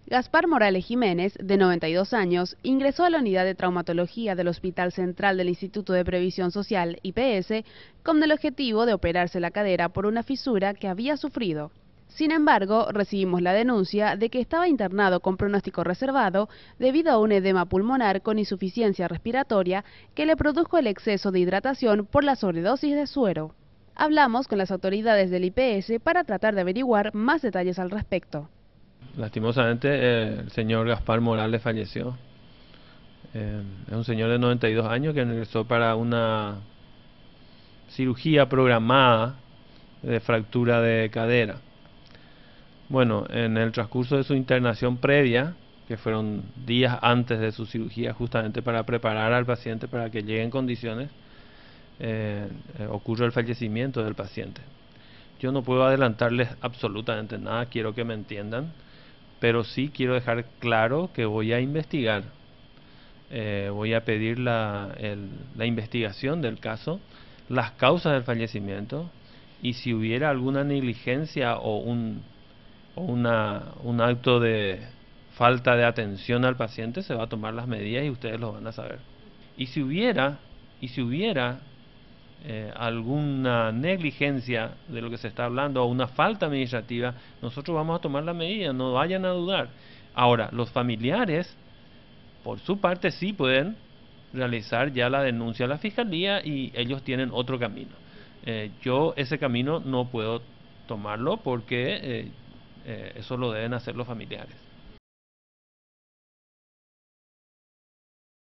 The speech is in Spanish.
Gaspar Morales Jiménez, de 92 años, ingresó a la unidad de traumatología del Hospital Central del Instituto de Previsión Social, IPS, con el objetivo de operarse la cadera por una fisura que había sufrido. Sin embargo, recibimos la denuncia de que estaba internado con pronóstico reservado debido a un edema pulmonar con insuficiencia respiratoria que le produjo el exceso de hidratación por la sobredosis de suero. Hablamos con las autoridades del IPS para tratar de averiguar más detalles al respecto. Lastimosamente, el señor Gaspar Morales falleció. Es un señor de 92 años que ingresó para una cirugía programada de fractura de cadera. Bueno, en el transcurso de su internación previa, que fueron días antes de su cirugía, justamente para preparar al paciente para que llegue en condiciones, ocurre el fallecimiento del paciente. Yo no puedo adelantarles absolutamente nada, quiero que me entiendan, pero sí quiero dejar claro que voy a investigar. Voy a pedir la investigación del caso, las causas del fallecimiento, y si hubiera alguna negligencia o un acto de falta de atención al paciente, se va a tomar las medidas y ustedes lo van a saber. Y si hubiera alguna negligencia de lo que se está hablando o una falta administrativa, nosotros vamos a tomar la medida, no vayan a dudar. Ahora, los familiares, por su parte, sí pueden realizar ya la denuncia a la fiscalía y ellos tienen otro camino. Yo ese camino no puedo tomarlo porque eso lo deben hacer los familiares.